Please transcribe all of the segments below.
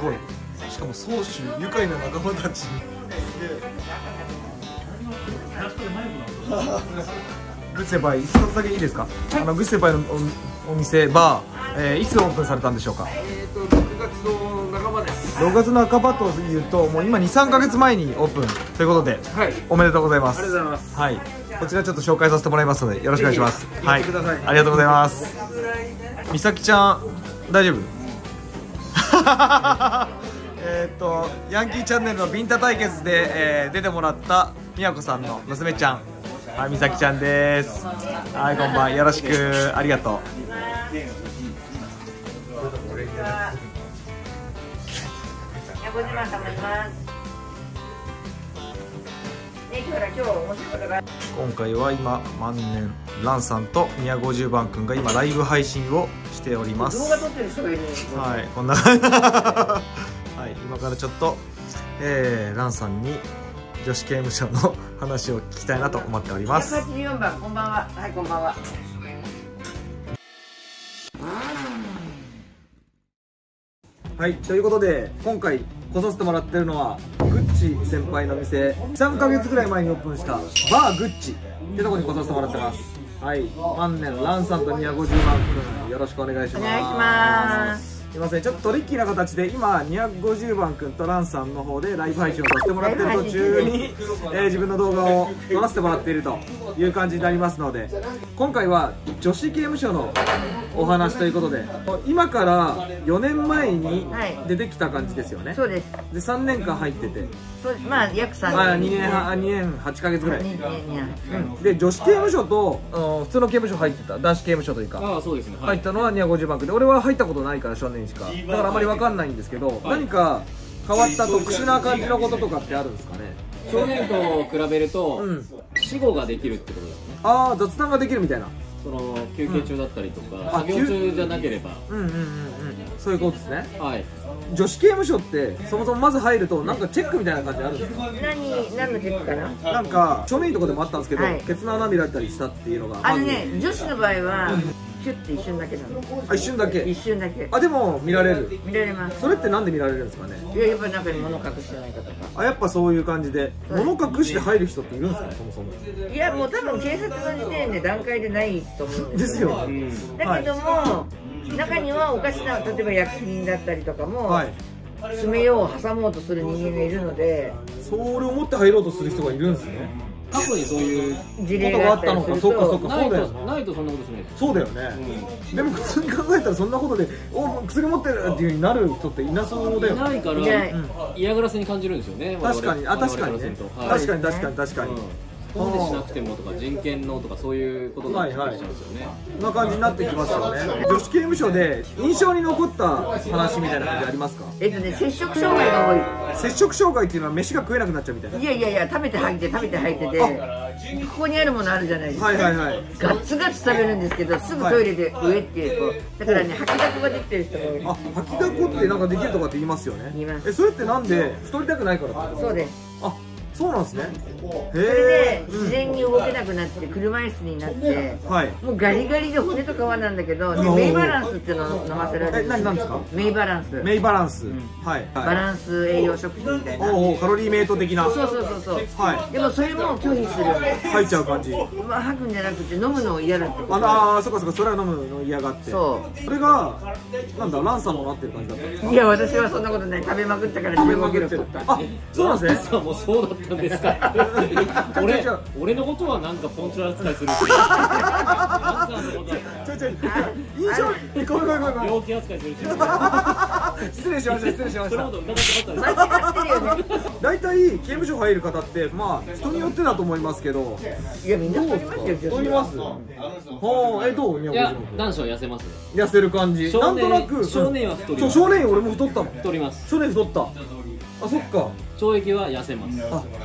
ごい。しかも宗主愉快な仲間たち。グッチ先輩、一つだけいいですか。グッチ先輩のお店バー、いつオープンされたんでしょうか。 6月の半ばです。 6月の半ばというと、もう今2、3ヶ月前にオープンということで、はい、おめでとうございます。 ありがとうございます。 はい、こちらちょっと紹介させてもらいますので、よろしくお願いします。はい、ありがとうございます。美咲ちゃん、大丈夫？ヤンキーチャンネルのビンタ対決で、出てもらったみやこさんの娘ちゃん、はい、美咲ちゃんです。はい、こんばん、よろしく、ありがとう。今回は今万年ランさんと宮50番くんが今ライブ配信をしております。動画撮ってる人がいるね。はい、こんなはい、今からちょっと、ランさんに女子刑務所の話を聞きたいなと思っております。 184番、こんばんは。はい、こんばんは。 はい、ということで今回来させてもらってるのはグッチ先輩の店、3ヶ月ぐらい前にオープンしたバーグッチってとこに来させてもらってます。はい、万年ランさんと宮50万くん、よろしくお願いします。 お願いします。 すいません、ちょっとトリッキーな形で今250番くんとランさんの方でライブ配信をさせてもらってる途中に、自分の動画を撮らせてもらっているという感じになりますので、今回は女子刑務所のお話ということで、今から4年前に出てきた感じですよね。 そうです。 で3年間入ってて、 そうです。まあ約3年、 2年8ヶ月ぐらい。 2年で女子刑務所と普通の刑務所入ってた、男子刑務所というか、 そうですね、 入ったのは250番くんで、俺は入ったことないから少年しか、だからあまり分かんないんですけど、何か変わった特殊な感じのこととかってあるんですかね。 去年と比べると、死後ができるってことですね。 ああ、雑談ができるみたいな。 その休憩中だったりとか、作業中じゃなければ、 そういうことですね。 はい。 女子刑務所ってそもそもまず入るとなんかチェックみたいな感じあるんですか。 何のチェックかな。 なんか正面とかでもあったんですけど、ケツの穴見られたりしたっていうのが、 あれね、女子の場合はシュッて一瞬だけなの。 あ、一瞬だけ。 一瞬だけ。 あ、でも見られる。 見られます。 それってなんで見られるんですかね。 いや、やっぱり中に物隠してないかとか。 あ、やっぱそういう感じで物隠して入る人っているんですか、そもそも。 いや、もう多分警察の時点で段階でないと思うんですよ。だけども、中にはおかしな、例えば薬品だったりとかも詰めよう、挟もうとする人間がいるので、 それを持って入ろうとする人がいるんですね。 過去にそういう事例があったりすると、 そうか、そうだよ。ないとそんなことしないです。 そうだよね。でも普通に考えたらそんなことで薬持ってるっていう風になる人っていなそうだよね。 いないから嫌がらせに感じるんですよね。 確かに、あ、確かにね。確かに確かに。 なんでしなくてもとか人権のとかそういうことになってきちゃうんですよね。 こんな感じになってきますよね。女子刑務所で印象に残った話みたいな感じありますか。 摂食障害が多い。 摂食障害っていうのは飯が食えなくなっちゃうみたいな。 いやいや、食べて吐いて食べて吐いてで、ここにあるものあるじゃないですか。ガツガツ食べるんですけど、すぐトイレで上っていうと、だからね、吐きだこができてる人が多い。 あ、吐きだこってなんかできるとかって言いますよね。言います。それってなんで太りたくないからってこと。 そうです。 あ、そうなんですね。 それで自然に動けなくなって車椅子になって、もうガリガリで骨と皮なんだけど、メイバランスっていうのを飲ませられる。 何ですか。 メイバランス。 メイバランス。はい。 バランス栄養食品みたいな。 カロリーメイト的な。 そう。はい。でもそれも拒否する。 入っちゃう感じ。 まあ吐くんじゃなくて飲むのを嫌だってこと。 ああ、そっか、それは飲むの嫌がって。そう。それがなんだ、ランさんもなってる感じだったんですか。 いや、私はそんなことない。食べまくったから食べまくってる。 あ、そうなんですね。 もうそうだったんですか。俺のことはなんかポンチョ扱いするし、 印象にごめん病気扱いするし、 失礼しました。大体刑務所入る方ってまあ人によってだと思いますけど、 いやみんな太りますよ。 太ります。はあ、どう？いや、男子は痩せますね。 痩せる感じ。なんとなく少年は太ります。 そう、少年俺も太ったもん。 太ります。 少年太った。あ、そっか。 懲役は痩せます。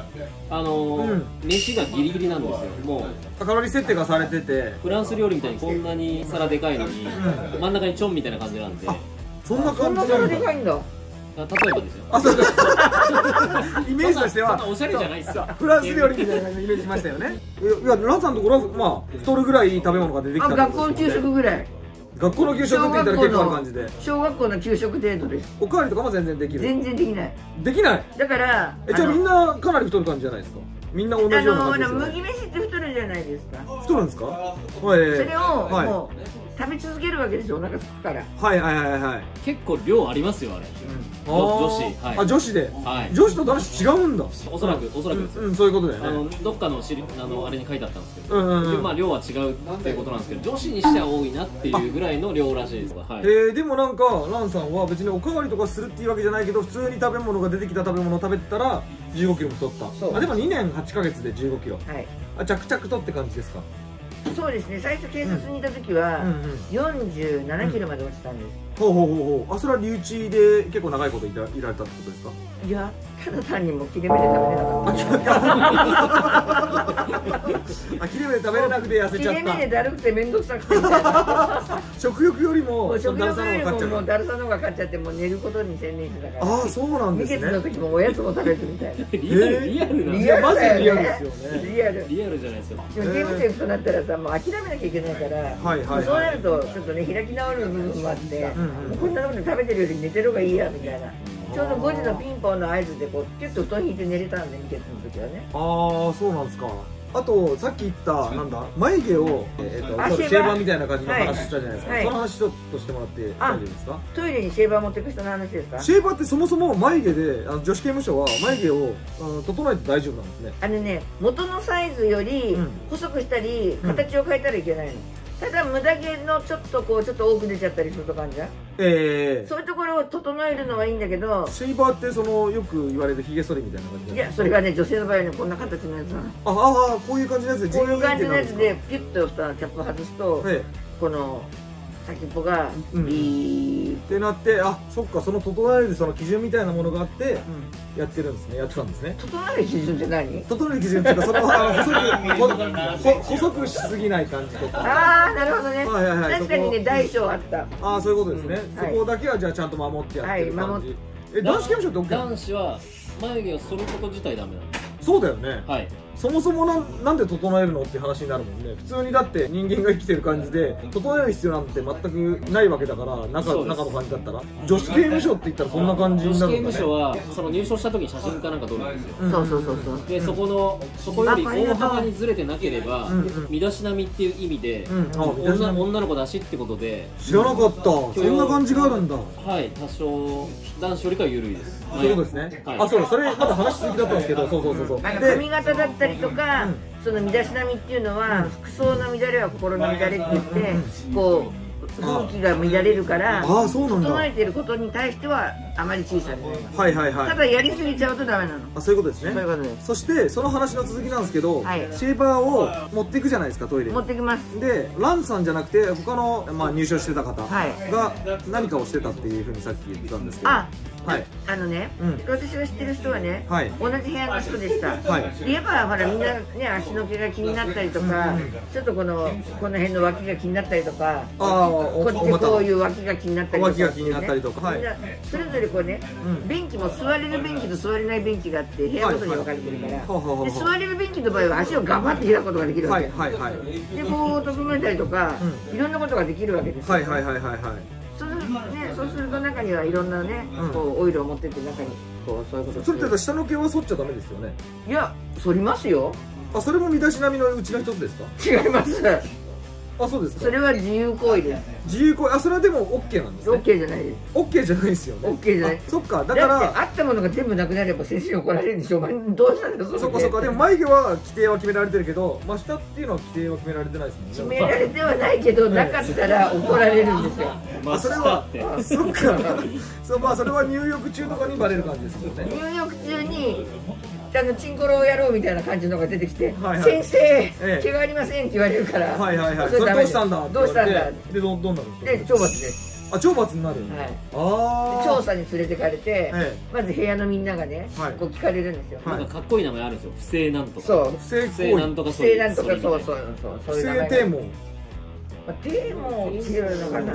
飯がギリギリなんですよ。もうカロリー設定がされてて、 フランス料理みたいにこんなに皿でかいのに真ん中にチョンみたいな感じなんで。 そんな感じなんだ。でかいんだ。 例えばですよ。 あ、そうです。イメージとしてはおしゃれじゃないですか。 フランス料理みたいなイメージしましたよね。いや、ランさんのところはまあ太るぐらいいい食べ物が出てきた。 学校の給食ぐらい。 学校の給食って言ったら結構ある感じで。 小学校の給食程度です。 おかわりとかも全然できる？ 全然できない。 できない？ だからじゃあみんなかなり太る感じじゃないですか？みんな同じような感じですよね。 麦飯って太るじゃないですか。 太るんですか？それをもう食べ続けるわけですよ、お腹すくから。 はいはいはいはい。 結構量ありますよあれ。女子。 あ、女子で。女子と男子違うんだ。 おそらくです。 うん、そういうことだよね。 どっかのあれに書いてあったんですけど、まあ量は違うっていうことなんですけど、女子にしては多いなっていうぐらいの量らしいです。 でもなんかランさんは別におかわりとかするっていうわけじゃないけど、普通に食べ物が出てきた食べ物を食べてたら15キロも太った。あ、でも2年8ヶ月で15キロ。はい。あ、着々とって感じですか？ そうですね、最初警察にいた時は47キロまで落ちたんです。 ほうほうほうほう。あ、それは留置で結構長いこといられたってことですか？ いや、ただ単にもう切れ目で食べれなかった。 切れ目で食べれなくて痩せちゃった。 切れ目でだるくて面倒くさくてみたいな。 食欲よりもだるさの方が勝っちゃって、もう寝ることに専念してたから。 ああ、そうなんですね。 2月の時もおやつも食べずみたいな。 リアルな。 いや、マジでリアルですよね。 リアルじゃないですよ。 でもゲームセンとなったらさ、もう諦めなきゃいけないから、そうなるとちょっとね、開き直る部分もあって、こんなこと食べてるより寝てる方がいいやみたいな。ちょうど5時のピンポンの合図でこうキュッと布団引いて寝れたんで、2月の時はね。 ああ、そうなんですか。あとさっき言ったなんだ、眉毛をシェーバーみたいな感じの話したじゃないですか。その話ちょっとしてもらって大丈夫ですか？ トイレにシェーバー持ってく人の話ですか？ シェーバーってそもそも眉毛で、女子刑務所は眉毛を整えて大丈夫なんですね。 元のサイズより細くしたり形を変えたらいけないの。ただ無駄毛のちょっと多く出ちゃったりすると感じだ。そういうところを整えるのはいいんだけど、 シェーバーってよく言われるヒゲ剃りみたいな感じ？ いや、それがね、女性の場合はね、こんな形のやつなの。 ああ、こういう感じのやつで、 こういう感じのやつでピュッとしたキャップ外すと、この先っぽがビーってなって、あ、そっか、その整えるその基準みたいなものがあってやってるんですね。やってたんですね。 整える基準って何？ 整える基準っていうか、その細くしすぎない感じとか。 ああ、なるほどね。確かにね、大小あった。 ああ、そういうことですね。そこだけはじゃあちゃんと守ってやってる感じ。男子刑務所って OK？ 男子は眉毛を剃ること自体ダメなんです。 そうだよね。 はい。 そもそもなんで整えるのって話になるもんね。普通にだって人間が生きてる感じで整える必要なんて全くないわけだから、中の感じだったら女子刑務所って言ったらそんな感じになるんだね。 女子刑務所はその入所した時に写真かなんか撮るんですよ。 そうでそこより大幅にずれてなければ身だしなみっていう意味で女の子だしってことで。 知らなかった。そんな感じがあるんだ。 はい、多少男子よりかは緩いです。 そういうことですね。あ、そう、それまだ話続きだったんですけど、そう。 髪型だったりとか、その身だしなみっていうのは、服装の乱れは心の乱れって言って、こう風紀が乱れるから、整えていることに対してはあまり小さいになります。ただやりすぎちゃうとダメなの。 あ、そういうことですね。そういうことです。そしてその話の続きなんですけど、シェーバーを持っていくじゃないですか、トイレに。 持ってきます。で、 ランさんじゃなくて他の入所してた方が何かをしてたっていうふうにさっき言ってたんですけど。 私が知ってる人はね、同じ部屋の人でした。で、やっぱほらみんなね、足の毛が気になったりとか、ちょっとこの辺の脇が気になったりとか、こっちこういう脇が気になったりとか、 脇が気になったりとか、 それぞれこうね、便器も座れる便器と座れない便器があって部屋ごとに分かれてるから、で座れる便器の場合は足を頑張って開くことができるわけで、こう整えたりとかいろんなことができるわけです。そうすると中にはいろんなね、こうオイルを持ってって中にこうそういうこと。 それって下の毛は剃っちゃダメですよね。 いや、剃りますよ。 あ、それも身だしなみのうちの一つですか？ 違います。 あ、そうですか。 それは自由行為です。 自由行為。あ、それはでも OK なんですね。 OK じゃないです。 OK じゃないですよね。 OK じゃない。 そっか、だからあったものが全部なくなれば先生に怒られるんでしょ。どうしたんですか。 そっか。でも眉毛は規定は決められてるけど、下っていうのは規定は決められてないですもんね。 決められてはないけど、なかったら怒られるんですよ。 あ、それはそっか。そう、それは入浴中とかにバレる感じですよね。 入浴中にチンコロをやろうみたいな感じのが出てきて、先生、毛がありませんって言われるから、 それどうしたんだ。 どうしたんだ。 で、どうなるんですか。懲罰です。 あ、懲罰になる。 調査に連れてかれて、まず部屋のみんながね、こう聞かれるんですよ。 なんかかっこいい名前あるんですよ。不正なんとか。 そう。 不正なんとか。 そう。 不正堤防。 手もつけるのかな。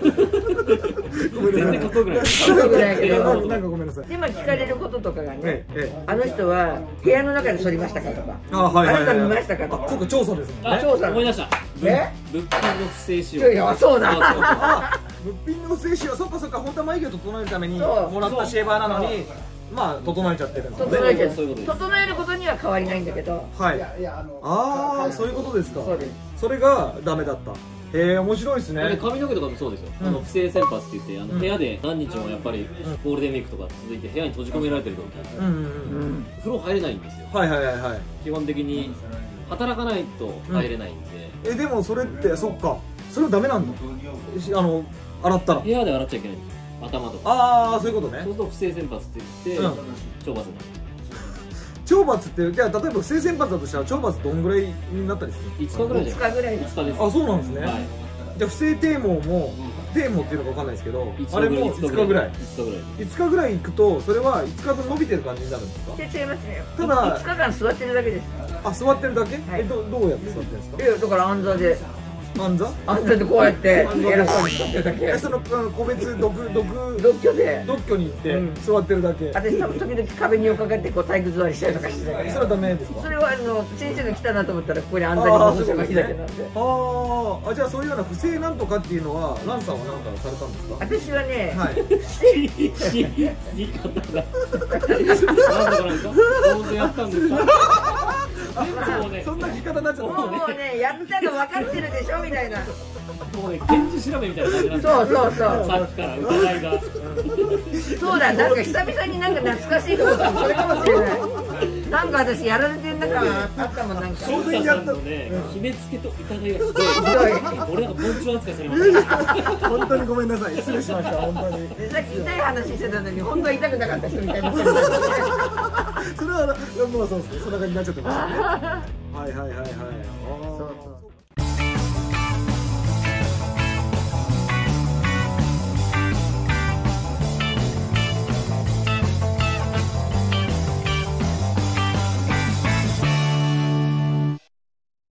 全然かっこよくない。 かっこよくないけど、 なんかごめんなさい。 今聞かれることとかがね、あの人は部屋の中で剃りましたかとか、 あなた見ましたかとか。 そうか、調査ですもんね。 調査。 思い出した。物品の不正使用。 いや、そうだ。 物品の不正使用、そっかそっか、本当は眉毛を整えるためにもらったシェーバーなのに、まあ整えちゃってるんですね。 整えることには変わりないんだけど。 はい。ああ、そういうことですか。 そうです。 それがダメだった。へえ、面白いですね。 髪の毛とかもそうですよ。不正洗髪って言って、部屋で何日もやっぱりゴールデンウィークとか続いて部屋に閉じ込められてる時、風呂入れないんですよ。 はいはいはいはい。 基本的に働かないと入れないんで。 でもそれってそっか、それはダメなんだ。洗ったら部屋で洗っちゃいけないんですよ。頭とか。 ああ、そういうことね。 そうすると不正洗髪って言って懲罰になる。 懲罰って、じゃあ例えば不正洗髪だとしたら懲罰どんぐらいになったりする？ 5日ぐらいじゃない？ 5日ぐらい。 5日です。 あ、そうなんですね。じゃあ不正堤防も堤防っていうのかわかんないですけど、あれも5日ぐらい。5日ぐらい行くと、それは5日分伸びてる感じになるんですか？ 違いますね。 ただ 5日間座ってるだけです。 あ、座ってるだけ？どうやって座ってるんですか？ いや、だから暗座で。 暗座でこうやって偉そうに座ってるだけ。 その個別独居に行って座ってるだけ。 私多分時々壁にかかってこう体育座りしたりとかしてたから。 それはダメですか？ それは先生が来たなと思ったらここに暗座に戻せばいいだけなんで。 ああ、じゃあそういうような不正なんとかっていうのはランさんは何かされたんですか？ 私はね、 言い方がなんだかなんですか？当然やったんですか？ そんな聞き方になっちゃった。 もうね、やったの分かってるでしょみたいな。 もうね、検事調べみたいな感じなんですよ。そうさっきから疑いが。 そうだ、なんか久々になんか懐かしいと思ったのそれかもしれない。なんか私やられてんだからあったもんなんか。 翔太さんのね、決めつけと疑いがひどい。俺は盆地扱いされました。 本当にごめんなさい、失礼しました本当に。 さっき痛い話してたのに本当は痛くなかった人みたいな。それはもうそうですね、そんな感じになっちゃってますね。はいはいはいはい。そうそう。